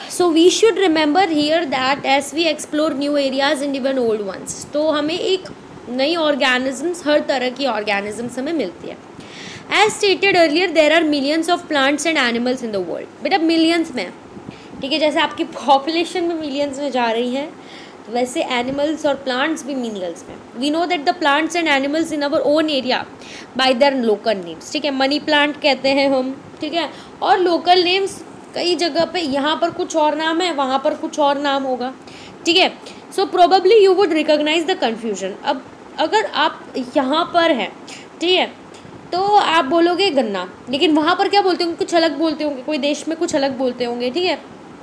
So we should remember here that as we explore new areas and even old ones, तो हमें एक नई organisms, हर तरह की ऑर्गेनिजम्स हमें मिलती है. As stated earlier there are millions of plants and animals in the world. बेटा मिलियंस में, ठीक है, जैसे आपकी पॉपुलेशन में मिलियंस में जा रही है, तो वैसे एनिमल्स और प्लांट्स भी मिलियंस में. We know that the plants and animals in our own area by their local names. ठीक है, मनी प्लांट कहते हैं हम, ठीक है, और लोकल नेम्स कई जगह पे, यहाँ पर कुछ और नाम है, वहाँ पर कुछ और नाम होगा. ठीक है, so probably you would recognise the confusion. अब अगर आप यहाँ पर हैं, ठीक है, तो आप बोलोगे गन्ना, लेकिन वहाँ पर क्या बोलते होंगे, कुछ अलग बोलते होंगे, कोई देश में कुछ अलग बोलते होंगे. ठीक है,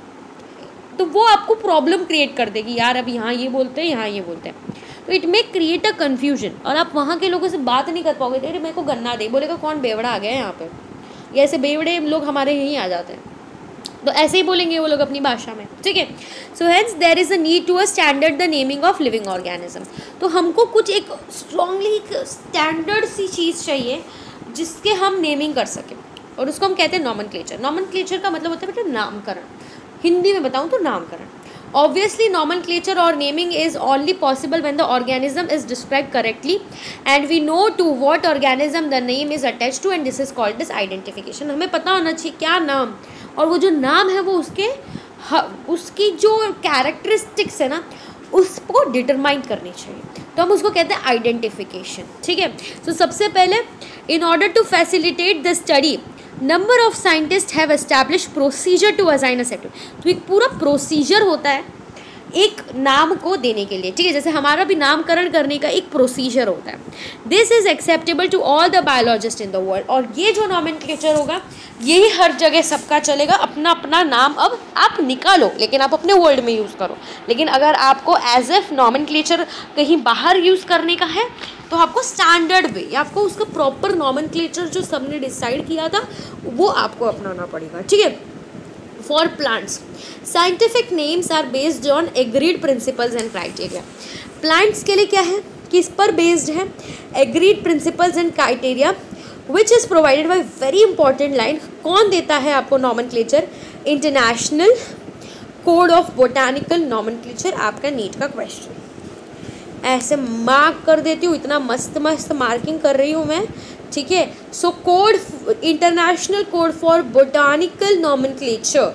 तो वो आपको प्रॉब्लम क्रिएट कर देगी, यार अब यहाँ ये बोलते हैं, यहाँ ये बोलते हैं. तो it may create a confusion, और आप वहाँ के लोगों से बात नहीं कर पाओगे. अरे मेरे को गन्ना दे, बोलेगा कौन बेवड़ा आ गया है यहाँ पे, ये ऐसे बेवड़े लोग हमारे यहीं आ जाते हैं, तो ऐसे ही बोलेंगे वो लोग अपनी भाषा में. ठीक है, so hence there is a need to a standard the naming of living organism. तो हमको कुछ एक स्ट्रांगली एक स्टैंडर्ड सी चीज़ चाहिए जिसके हम नेमिंग कर सकें, और उसको हम कहते हैं नॉमेनक्लेचर. नॉमेनक्लेचर का मतलब होता है बेटा नामकरण. हिंदी में बताऊँ तो नामकरण. Obviously, nomenclature or naming is only possible when the organism is described correctly and we know to what organism the name is attached to, and this is called as identification. हमें पता होना चाहिए क्या नाम, और वो जो नाम है वो उसकी जो कैरेक्टरिस्टिक्स है ना, उसको डिटरमाइन करनी चाहिए, तो हम उसको कहते हैं आइडेंटिफिकेशन. ठीक है, तो सबसे पहले in order to facilitate the study number of scientist have establish procedure to assign a set. तो एक पूरा प्रोसीजर होता है एक नाम को देने के लिए. ठीक है, जैसे हमारा भी नामकरण करने का एक प्रोसीजर होता है. This is acceptable to all the biologist in the world. और ये जो नॉमेनक्लेचर होगा यही हर जगह सबका चलेगा. अपना अपना नाम अब आप निकालो, लेकिन आप अपने वर्ल्ड में यूज़ करो. लेकिन अगर आपको एज एफ नॉमेनक्लेचर कहीं बाहर यूज़ करने का है, तो आपको स्टैंडर्ड वे, या आपको उसका प्रॉपर नॉमेनक्लेचर जो सबने डिसाइड किया था वो आपको अपनाना पड़ेगा. ठीक है, for plants scientific names are based on agreed principles and criteria. Plants के लिए क्या है, किस पर बेस्ड है, agreed principles and criteria which is provided by very important line. कौन देता है आपको nomenclature, international code of botanical nomenclature. आपका नीट का क्वेश्चन ऐसे मार्क कर देती हूँ, इतना मस्त मस्त मार्किंग कर रही हूँ मैं. ठीक है, so code, international code for botanical nomenclature,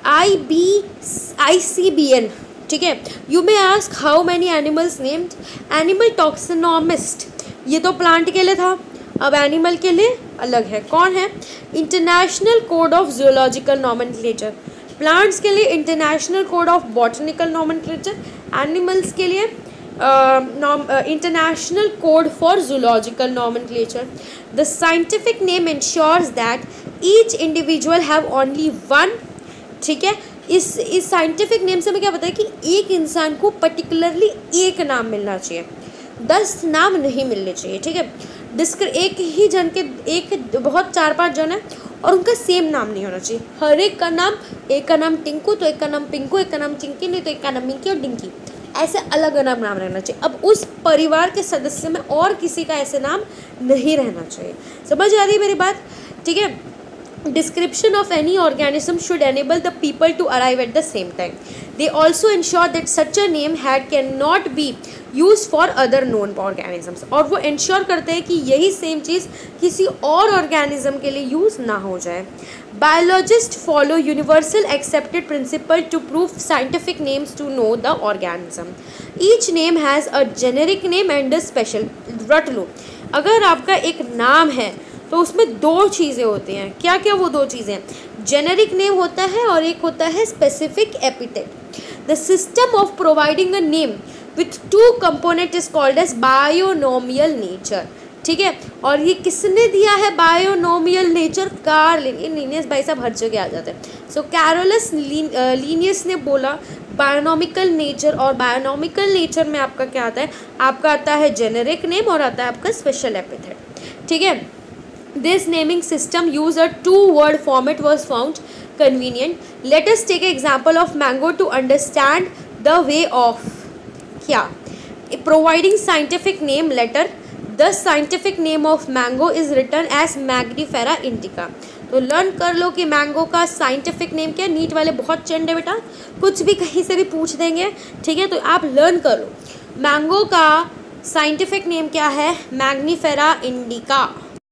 ICBN. ठीक है, you may ask how many animals named. Animal taxonomist, ये तो प्लांट के लिए था, अब एनिमल के लिए अलग है. कौन है, international code of zoological nomenclature. Plants के लिए international code of botanical nomenclature, animals के लिए international code for zoological nomenclature. The scientific name ensures that each individual have only one. ठीक है, इस साइंटिफिक नेम से हमें क्या पता है कि एक इंसान को पर्टिकुलरली एक नाम मिलना चाहिए, 10 नाम नहीं मिलने चाहिए. ठीक है, एक ही जन के, एक बहुत 4-5 जन है और उनका सेम नाम नहीं होना चाहिए. हर एक का नाम, एक का नाम टिंकू तो एक का नाम पिंकू, एक का नाम चिंकी नहीं तो एक का नाम मिंकी और डिंकी, ऐसे अलग अलग नाम रहना चाहिए. अब उस परिवार के सदस्य में और किसी का ऐसे नाम नहीं रहना चाहिए. समझ आ रही है मेरी बात. ठीक है, description of any organism should enable the people to arrive at the same time. They also ensure that such a name had cannot be used for other known organisms. और वो ensure करते हैं कि यही सेम चीज़ किसी और organism के लिए यूज़ ना हो जाए. Biologists follow universal accepted principle to prove scientific names to know the organism. Each name has a generic name and a special. रट लो, अगर आपका एक नाम है तो उसमें 2 चीज़ें होती हैं. क्या क्या वो 2 चीज़ें हैं, जेनेरिक नेम होता है और एक होता है specific epithet. The system of providing a name with 2 component is called as binomial nature. ठीक है, और ये किसने दिया है बायोनोमियल नेचर, कार्ल लिनियस. भाई साहब हर जगह आ जाते हैं. सो कैरोलस लिनियस ने बोला बायोनॉमिकल नेचर, और बायोनॉमिकल नेचर में आपका क्या आता है, आपका आता है जेनेरिक नेम और आता है आपका स्पेशल एपिथेट. ठीक है, this naming system use a 2-word format was found convenient. Let us take an example of mango to understand the way of क्या, providing scientific name letter. The scientific name of mango is written as Mangifera indica. तो learn कर लो कि mango का scientific name क्या है। NEET वाले बहुत चंड है बेटा, कुछ भी कहीं से भी पूछ देंगे, ठीक है, तो आप लर्न कर लो मैंगो का साइंटिफिक नेम क्या है, Mangifera indica.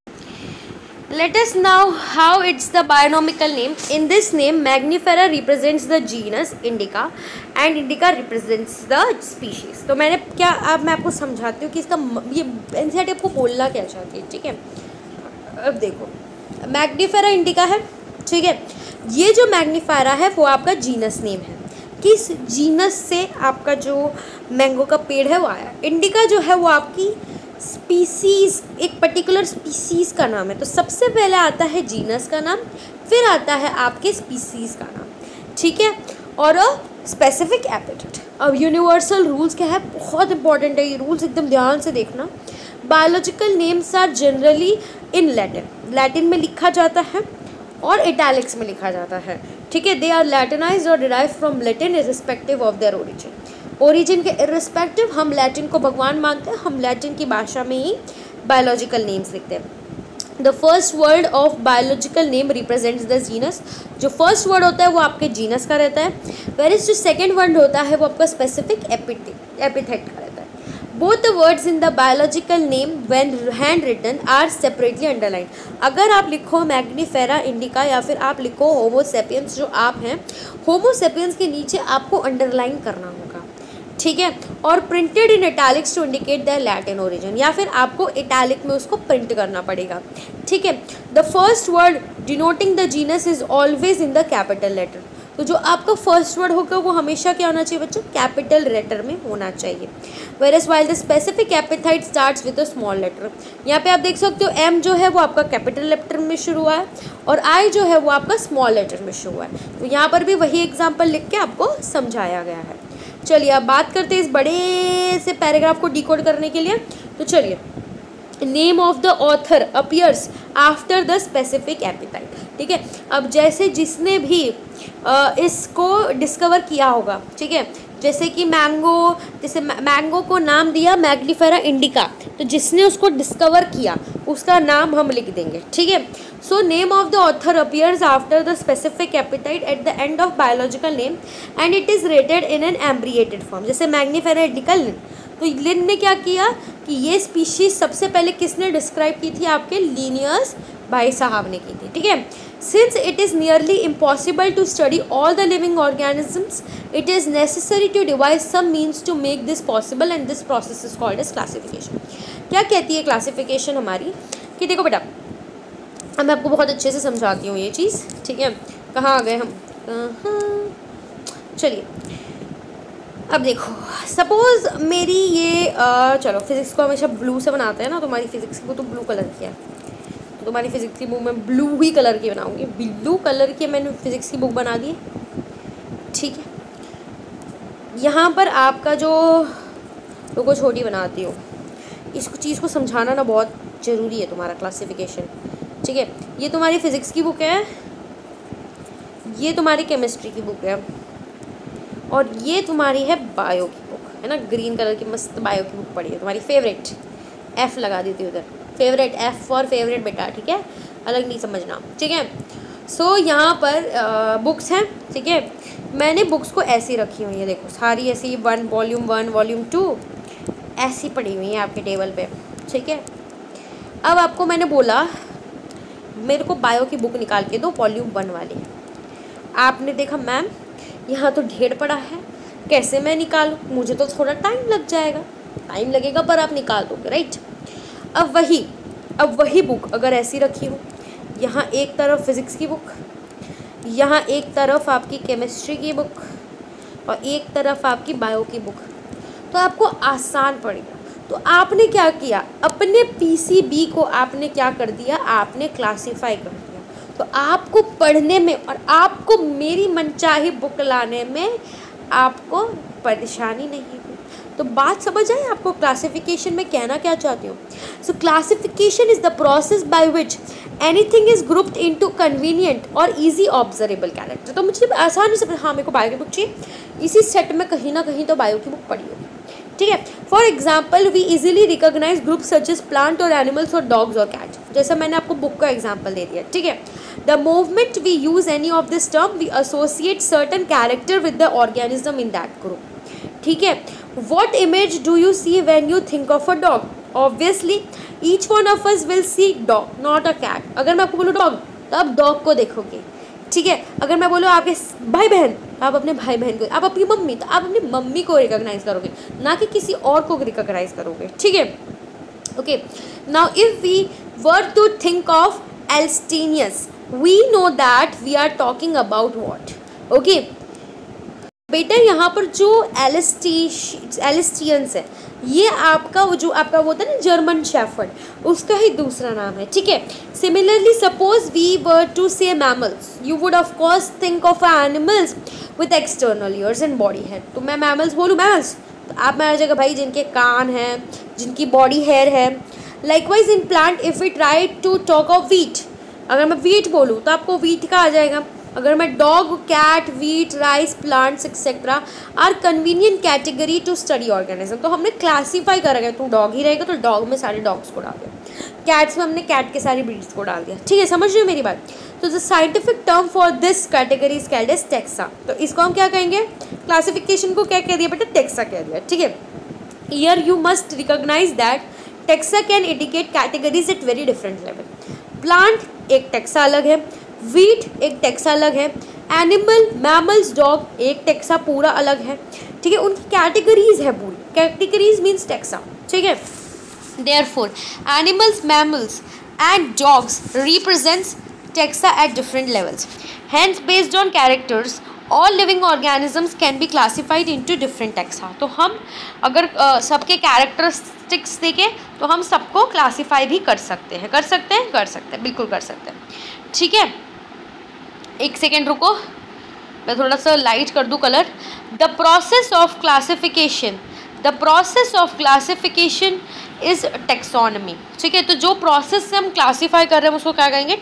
Let us know how it's the bionomical name. In this name, Magnifera represents the genus Indica and Indica represents the species. तो मैंने क्या, अब मैं आपको समझाती हूँ कि इसका ये एनसीईआरटी आपको बोलना क्या चाहती है, ठीक है। अब देखो मैग्नीफेरा इंडिका है, ठीक है, ये जो मैग्नीफेरा है वो आपका जीनस नेम है। किस जीनस से आपका जो मैंगो का पेड़ है वो आया। इंडिका जो है वो आपकी स्पीसीज़, एक पर्टिकुलर स्पीसीज़ का नाम है। तो सबसे पहले आता है जीनस का नाम, फिर आता है आपके स्पीसीज़ का नाम, ठीक है, और स्पेसिफिक एपिथेट। अब यूनिवर्सल रूल्स क्या है, बहुत इंपॉर्टेंट है ये रूल्स, एकदम ध्यान से देखना। Biological names are generally in Latin में लिखा जाता है और इटैलिक्स में लिखा जाता है, ठीक है। दे आर लैटिनाइज्ड और derive from Latin irrespective of their origin के इर्रिस्पेक्टिव। हम लैटिन को भगवान मानते हैं, हम लैटिन की भाषा में ही बायोलॉजिकल नेम्स लिखते हैं। The first word of biological name represents the genus. जो फर्स्ट वर्ड होता है वो आपके जीनस का रहता है, वेरिस जो सेकेंड वर्ड होता है वो आपका स्पेसिफिक एपिथेट का रहता है। Both the words in the biological name when hand written are separately underline. अगर आप लिखो मैग्नीफेरा इंडिका या फिर आप लिखो होमो सेपियंस, जो आप हैं होमो सेपियंस के नीचे आपको अंडरलाइन करना होगा, ठीक है, और printed in italics to indicate the Latin origin, या फिर आपको इटैलिक में उसको प्रिंट करना पड़ेगा, ठीक है। The first word denoting the genus is always in the capital letter. तो जो आपका फर्स्ट वर्ड होगा वो हमेशा क्या होना चाहिए बच्चों, कैपिटल लेटर में होना चाहिए। Whereas while the specific epithet starts with a small letter. यहाँ पे आप देख सकते हो एम जो है वो आपका कैपिटल लेटर में शुरू हुआ है और आई जो है वो आपका स्मॉल लेटर में शुरू हुआ है। तो यहाँ पर भी वही एग्जाम्पल लिख के आपको समझाया गया है। चलिए अब बात करते हैं इस बड़े से पैराग्राफ को डिकोड करने के लिए। तो चलिए, name of the author appears after the specific epithet, ठीक है। अब जैसे जिसने भी इसको डिस्कवर किया होगा, ठीक है, जैसे कि मैंगो को नाम दिया मैग्नीफेरा इंडिका, तो जिसने उसको डिस्कवर किया उसका नाम हम लिख देंगे, ठीक है। So name of the author appears after the specific epithet at the end of biological name and it is written in an abbreviated form. जैसे मैग्नीफेरा इंडिका लिन, तो लिन ने क्या किया कि ये स्पीशीज सबसे पहले किसने डिस्क्राइब की थी, आपके लीनियस भाई साहब ने की थी, ठीक है। Since it is nearly impossible to study all the living organisms, it is necessary to devise some means to make this possible and this process is called as classification. क्या कहती है क्लासिफिकेशन हमारी, कि देखो बेटा अब मैं आपको बहुत अच्छे से समझाती हूँ ये चीज़, ठीक है। कहाँ आ गए हम, चलिए अब देखो, सपोज़ मेरी ये चलो फिज़िक्स को हमेशा ब्लू से बनाते हैं ना, तो हमारी फिज़िक्स को तो ब्लू कलर की है, तो तुम्हारी फिज़िक्स की बुक मैं ब्लू ही कलर की बनाऊंगी। ब्लू कलर की मैंने फिज़िक्स की बुक बना दी, ठीक है। यहाँ पर आपका जो लोगो छोटी बनाती हूँ, इसको चीज़ को समझाना ना बहुत ज़रूरी है, तुम्हारा क्लासिफिकेशन, ठीक है। ये तुम्हारी फिज़िक्स की बुक है, ये तुम्हारी केमिस्ट्री की बुक है, और ये तुम्हारी है बायो की बुक, है ना, ग्रीन कलर की मस्त बायो की बुक पड़ी है तुम्हारी फेवरेट, एफ़ लगा दी थी उधर, फेवरेट, एफ़ फॉर फेवरेट बेटा, ठीक है, अलग नहीं समझना, ठीक है। सो यहाँ पर बुक्स हैं, ठीक है। मैंने बुक्स को ऐसी रखी हुई है, देखो सारी ऐसी, वॉल्यूम 1 वॉल्यूम 2 ऐसी पड़ी हुई है आपके टेबल पे, ठीक है। अब आपको मैंने बोला मेरे को बायो की बुक निकाल के दो वॉल्यूम 1 वाली, आपने देखा मैम यहाँ तो ढेर पड़ा है, कैसे मैं निकालूँ, मुझे तो थोड़ा टाइम लग जाएगा, टाइम लगेगा पर आप निकाल दोगे, राइट। अब वही बुक अगर ऐसी रखी हो, यहाँ एक तरफ फिज़िक्स की बुक, यहाँ एक तरफ आपकी केमिस्ट्री की बुक और एक तरफ आपकी बायो की बुक, तो आपको आसान पड़ेगा। तो आपने क्या किया, अपने पीसीबी को आपने क्या कर दिया, आपने क्लासीफाई कर दिया। तो आपको पढ़ने में और आपको मेरी मनचाही बुक लाने में आपको परेशानी नहीं हुई। तो बात समझ आए आपको, क्लासिफिकेशन में कहना क्या चाहती हूँ। So classification is the process by which anything is grouped into convenient और इजी ऑब्जर्वेबल कैरेक्टर। तो मुझे आसानी से, हाँ मेरे को बायो की बुक चाहिए, इसी सेट में कहीं ना कहीं तो बायो की बुक पड़ी होगी, ठीक है। For example we easily recognise group such as plant और एनिमल्स और डॉग्स और कैट्स, जैसा मैंने आपको बुक का एग्जाम्पल दे दिया, ठीक है। The moment we use any of this term we associate certain character with the organism in that group. ठीक है. What image do you see when you think of a dog? Obviously, each one of us will see dog, not a cat. अगर मैं आपको बोलूँ dog, तो आप dog को देखोगे. ठीक है. अगर मैं बोलूँ आपके भाई बहन, आप अपने भाई बहन को, आप अपनी मम्मी, तो आप अपनी मम्मी को रिकॉग्नाइज करोगे, ना कि किसी और को रिकॉग्नाइज करोगे. ठीक है. Okay. Now if we were to think of एल्स्टीनियस, we know that we are talking about what. Okay बेटा, यहाँ पर जो एलिस्टियंस है, ये आपका वो जो आपका वो होता है ना जर्मन शेफर्ड, उसका ही दूसरा नाम है. ठीक है. Similarly suppose we were to say mammals, you would of course think of animals with external ears and body hair. तो मैं मैमल्स बोलूँ, मैमल्स, तो आप में आ जाएगा भाई जिनके कान हैं, जिनकी बॉडी हेयर है. Likewise in plant if we try to talk of wheat, अगर मैं वीट बोलूँ तो आपको वीट का आ जाएगा. अगर मैं dog, cat, wheat, rice, plants etcetera are convenient category to study organism. तो हमने क्लासीफाई करा गया, तो डॉग ही रहेगा तो डॉग में सारे डॉग्स को डाल दिया, कैट्स में हमने कैट के सारी ब्रीड्स को डाल दिया. ठीक है, समझ रहे हो मेरी बात. तो the scientific term for this category is called as taxa. तो इसको हम क्या कहेंगे, क्लासिफिकेशन को क्या कह दिया बेटा, टेक्सा कह दिया. ठीक है. Here you must recognise that taxa can indicate categories at very different level. Plant एक टेक्सा अलग है, वीट एक टेक्सा अलग है, एनिमल, मैमल्स, डॉग एक टेक्सा पूरा अलग है. ठीक है. उनकी कैटेगरीज है पूरी, कैटेगरीज मीन्स टेक्सा. ठीक है. Therefore animals, mammals and dogs represents taxa at different levels. Hence based on characters all living organisms can be classified into different taxa. तो हम अगर सबके कैरेक्टरिस्टिक्स देखें तो हम सबको क्लासीफाई भी कर सकते हैं, बिल्कुल कर सकते हैं. ठीक है. एक सेकेंड रुको, मैं थोड़ा सा लाइट कर दूँ colour. The process of classification is taxonomy. ठीक है. तो जो प्रोसेस से हम क्लासीफाई कर रहे हैं उसको क्या कहेंगे,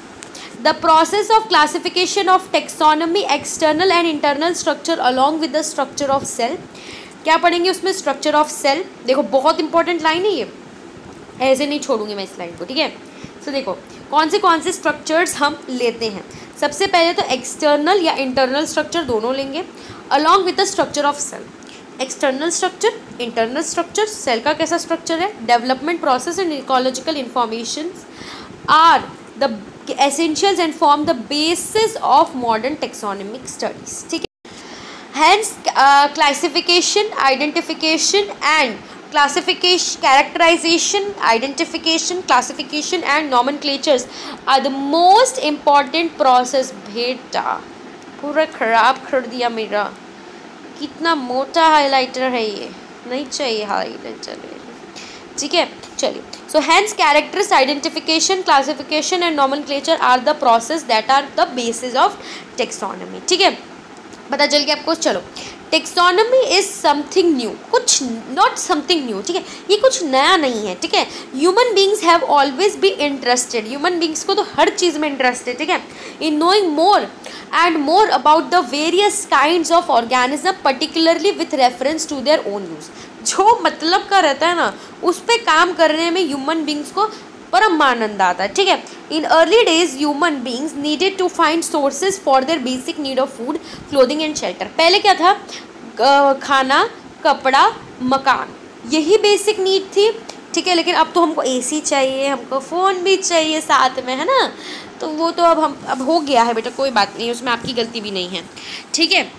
the process of classification of taxonomy, external and internal structure along with the structure of cell. क्या पढ़ेंगे उसमें, स्ट्रक्चर ऑफ सेल. देखो बहुत इंपॉर्टेंट लाइन है ये, ऐसे नहीं छोड़ूंगी मैं इस लाइन को. ठीक है. तो देखो कौन से स्ट्रक्चर्स हम लेते हैं. सबसे पहले तो एक्सटर्नल या इंटरनल स्ट्रक्चर दोनों लेंगे along with the structure of cell. External structure, internal structure, cell का कैसा स्ट्रक्चर है, development process and ecological information are the essentials and form the basis of modern taxonomic studies. ठीक है. Hence classification, identification and classification, characterization, identification, classification and nomenclatures are the most important process. बेटा पूरा ख़राब कर दिया मेरा, कितना मोटा हाइलाइटर है ये, नहीं चाहिए हाइलाइटर. ठीक है. चलिए. सो hence characters, identification, classification and nomenclature are the process that are the basis of taxonomy. ठीक है. पता चल गया आपको. चलो, टेक्सोनमी इज समथिंग न्यू, कुछ नॉट समथिंग न्यू. ठीक है. ये कुछ नया नहीं है. ठीक है. Human beings have always be interested, human beings को तो हर चीज़ में इंटरेस्ट है. ठीक है. In knowing more and more about the various kinds of organism, particularly with reference to their own use. जो मतलब का रहता है ना, उस पर काम करने में ह्यूमन बींग्स को परम आनंद आता है. ठीक है. In early days human beings needed to find sources for their basic need of food, clothing and shelter. पहले क्या था, खाना, कपड़ा, मकान, यही बेसिक नीड थी. ठीक है. लेकिन अब तो हमको एसी चाहिए, हमको फ़ोन भी चाहिए साथ में, है ना. तो वो तो अब हो गया है बेटा, कोई बात नहीं, उसमें आपकी गलती भी नहीं है. ठीक है.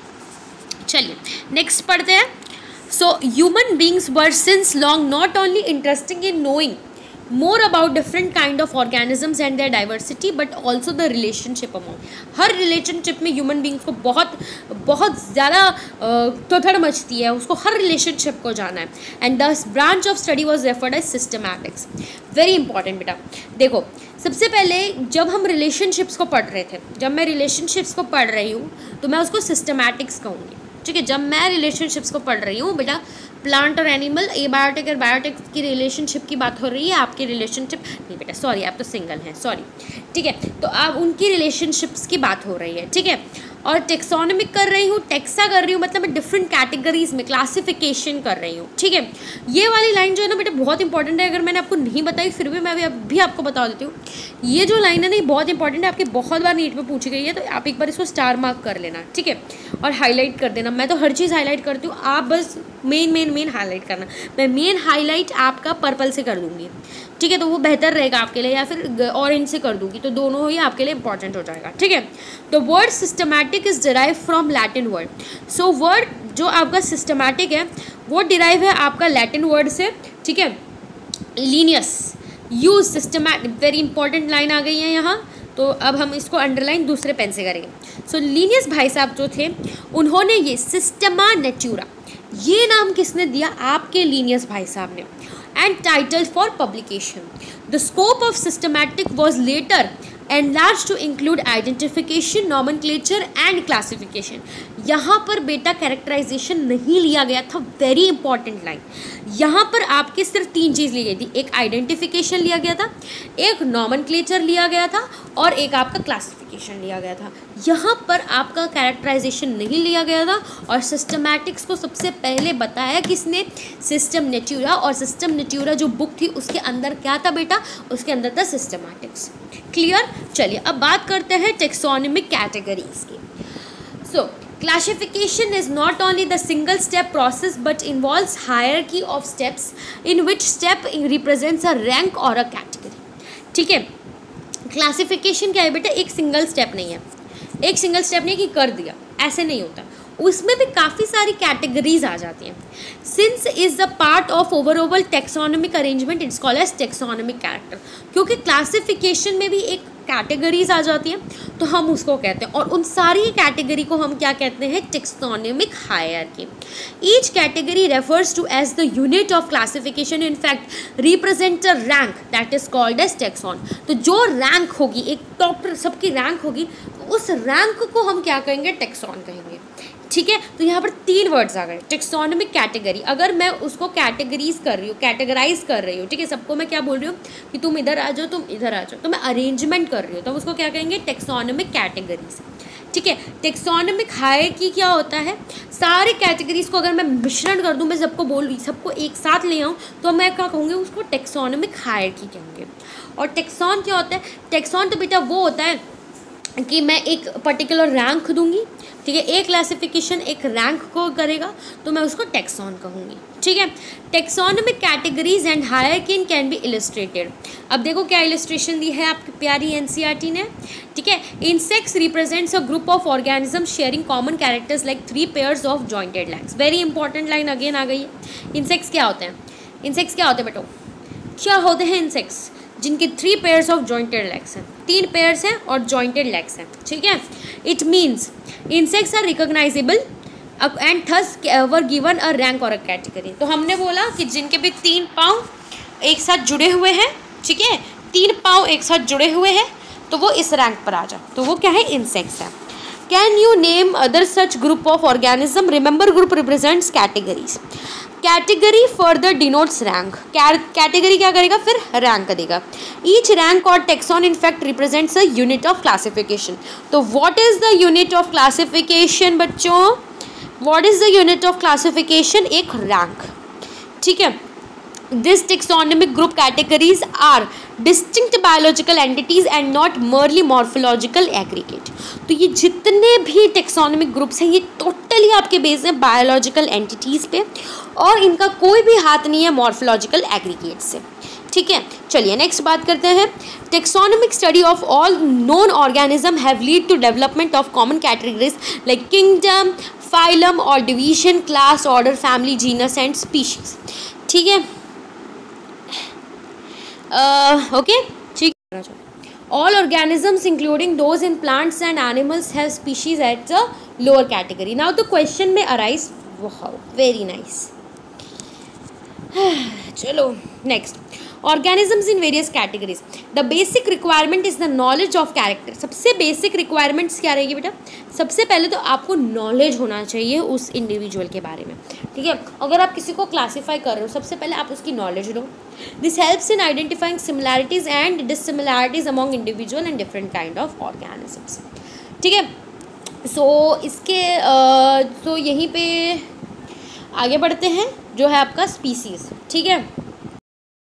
चलिए नेक्स्ट पढ़ते हैं. So human beings were since long not only interesting in knowing more about different kind of organisms and their diversity but also the relationship among. हर relationship में human beings को बहुत ज़्यादा थोड़ मचती है, उसको हर relationship को जाना है. and the branch of study was referred as systematics. very important बेटा. देखो सबसे पहले जब हम relationships को पढ़ रहे थे, जब मैं relationships को पढ़ रही हूँ तो मैं उसको systematics कहूँगी. ठीक है. जब मैं relationships को पढ़ रही हूँ बेटा, प्लांट और एनिमल, ए बायोटिक और बायोटिक की रिलेशनशिप की बात हो रही है, आपकी रिलेशनशिप नहीं बेटा, सॉरी आप तो सिंगल हैं, सॉरी. ठीक है. तो आप उनकी रिलेशनशिप्स की बात हो रही है. ठीक है. और टेक्सोनमिक कर रही हूँ, टेक्सा कर रही हूँ, मतलब मैं डिफरेंट कैटेगरीज में क्लासिफिकेशन कर रही हूँ, ठीक है। ये वाली लाइन जो है ना बेटा बहुत इंपॉर्टेंट है, अगर मैंने आपको नहीं बताई फिर भी मैं अभी आपको बता देती हूँ। ये जो लाइन है ना ये बहुत इंपॉर्टेंट है, आपके बहुत बार नीट में पूछी गई है, तो आप एक बार इसको स्टार मार्क कर लेना, ठीक है, और हाईलाइट कर देना। मैं तो हर चीज़ हाईलाइट करती हूँ, आप बस मेन हाईलाइट करना। मैं मेन हाईलाइट आपका पर्पल से कर दूँगी, ठीक है, तो वो बेहतर रहेगा आपके लिए, या फिर ऑरेंज से कर दूँगी, तो दोनों ही आपके लिए इंपॉर्टेंट हो जाएगा, ठीक है। तो word systematic is derive from Latin word. So word जो आपका सिस्टमैटिक है वो डिराइव है आपका लैटिन वर्ड से, ठीक है। Linnaeus use systematic, very important line आ गई है यहाँ, तो अब हम इसको अंडरलाइन दूसरे पेन से करेंगे। सो लीनियस भाई साहब जो थे उन्होंने ये सिस्टमा नेचुरा ये नाम किसने दिया, आपके लीनियस भाई साहब ने, and title for publication. The scope of systematic was later enlarged to include identification, nomenclature and classification। यहाँ पर बेटा कैरेक्टराइजेशन नहीं लिया गया था, वेरी इंपॉर्टेंट लाइन। यहाँ पर आपके सिर्फ 3 चीज़ ली गई थी, एक आइडेंटिफिकेशन लिया गया था, एक नॉमेनक्लेचर लिया गया था, और एक आपका क्लासिफिकेशन लिया गया था। यहाँ पर आपका कैरेक्टराइजेशन नहीं लिया गया था, और सिस्टमैटिक्स को सबसे पहले बताया किसने, सिस्टम नेट्यूरा। और सिस्टम नेट्यूरा जो बुक थी उसके अंदर क्या था बेटा, उसके अंदर था सिस्टमैटिक्स। क्लियर। चलिए अब बात करते हैं टेक्सोनमिक कैटेगरीज की। सो classification is not only the single step process but involves hierarchy of steps in which step represents a rank or a category। ठीक है, क्लासिफिकेशन क्या है बेटा, एक सिंगल स्टेप नहीं है, एक सिंगल स्टेप नहीं कि कर दिया, ऐसे नहीं होता, उसमें भी काफ़ी सारी कैटेगरीज आ जाती हैं। Since is the part of overall taxonomic arrangement it's called as taxonomic character. क्योंकि क्लासिफिकेशन में भी एक कैटेगरीज आ जाती हैं तो हम उसको कहते हैं, और उन सारी कैटेगरी को हम क्या कहते हैं, taxonomic hierarchy. Each category refers to as the unit of classification, in fact represent a rank that is called as taxon. तो जो रैंक होगी, एक टॉप सबकी रैंक होगी, तो उस रैंक को हम क्या कहेंगे, टेक्सोन कहेंगे। ठीक है, तो यहाँ पर 3 वर्ड्स आ गए, टेक्सोनमिक कैटेगरी। अगर मैं उसको कैटेगरीज कर रही हूँ, कैटेगराइज कर रही हूँ, ठीक है, सबको मैं क्या बोल रही हूँ कि तुम इधर आ जाओ, तुम इधर आ जाओ, तो मैं अरेंजमेंट कर रही हूँ, तो उसको क्या कहेंगे, टेक्सोनमिक कैटेगरीज। ठीक है, टेक्सोनमिक हायरार्की क्या होता है, सारे कैटेगरीज को अगर मैं मिश्रण कर दूँ, मैं सबको बोल सबको एक साथ ले आऊँ, तो मैं क्या कहूँगी, उसको टेक्सोनमिक हायरार्की कहेंगे। और टेक्सोन क्या होता है, टेक्सोन तो बेटा वो होता है कि मैं एक पर्टिकुलर रैंक दूंगी, ठीक है, एक क्लासिफिकेशन एक रैंक को करेगा, तो मैं उसको टेक्सोन कहूँगी। ठीक है, taxonomic categories and hierarchy can be illustrated. अब देखो क्या इलस्ट्रेशन दी है आपकी प्यारी एनसीईआरटी ने। ठीक है, insects represents a group of organism sharing common characters like 3 pairs of jointed legs. Very important line again आ गई है। इंसेक्ट्स क्या होते हैं, इंसेक्ट्स क्या होते हैं बेटो, क्या होते हैं इंसेक्ट्स, जिनके 3 पेयर्स ऑफ जॉइंटेड लेग्स हैं, 3 पेयर्स हैं और जॉइंटेड लेग्स हैं। ठीक है, it means insects are recognisable and thus were given a rank और अ कैटेगरी। तो हमने बोला कि जिनके भी 3 पाँव एक साथ जुड़े हुए हैं, ठीक है, 3 पाँव एक साथ जुड़े हुए हैं, तो वो इस रैंक पर आ जाए, तो वो क्या है, इंसेक्ट्स है। Can you name other such group of organism, remember group represents categories. Category further denotes rank, category क्या करेगा, फिर रैंक देगा। ईच रैंक और taxon in fact represents a unit of classification. तो what is the unit of classification बच्चों, what is the unit of classification, एक rank. ठीक है, this taxonomic group categories are distinct biological entities and not merely morphological aggregate. तो ये जितने भी taxonomic groups हैं ये टोटली आपके बेस हैं बायोलॉजिकल एंटिटीज़ पे, और इनका कोई भी हाथ नहीं है मॉर्फोलॉजिकल एग्रीगेट से। ठीक है, चलिए नेक्स्ट बात करते हैं। Taxonomic study of all known organism have lead to development of common categories like kingdom, phylum और division, class, order, family, genus and species. ठीक है, ओके, ठीक है। All organisms including those in plants and animals have species at the lower category. Now the question may arise, wow, very nice. चलो next, organisms in various categories. The basic requirement is the knowledge of character. सबसे basic requirements क्या रहेगी बेटा, सबसे पहले तो आपको knowledge होना चाहिए उस individual के बारे में। ठीक है, अगर आप किसी को क्लासीफाई कर रहे हो सबसे पहले आप उसकी नॉलेज लो। This helps in identifying similarities and dissimilarities among individual and different kind of organisms. ठीक है, सो यहीं पे आगे बढ़ते हैं, जो है आपका स्पीसीज़, ठीक है।